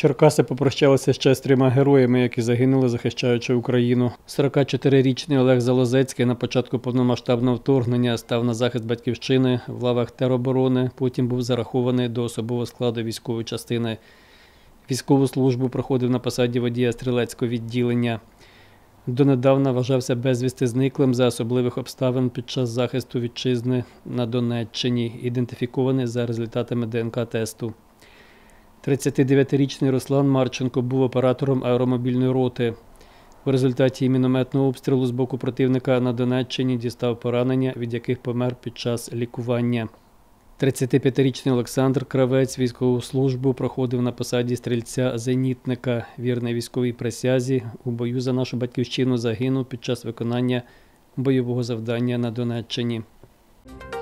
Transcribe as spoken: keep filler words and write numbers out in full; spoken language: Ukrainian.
Черкаси попрощалися ще з трьома героями, які загинули, захищаючи Україну. сорокачотирирічний Олег Залозецький на початку повномасштабного вторгнення став на захист батьківщини в лавах тероборони, потім був зарахований до особового складу військової частини. Військову службу проходив на посаді водія стрілецького відділення. Донедавна вважався безвісти зниклим за особливих обставин під час захисту вітчизни на Донеччині, ідентифікований за результатами Де Ен Ка-тесту. тридцятидев'ятирічний Руслан Марченко був оператором аеромобільної роти. У результаті мінометного обстрілу з боку противника на Донеччині дістав поранення, від яких помер під час лікування. тридцятип'ятирічний Олександр Кравець військову службу проходив на посаді стрільця-зенітника. Вірний військовій присязі, у бою за нашу батьківщину загинув під час виконання бойового завдання на Донеччині.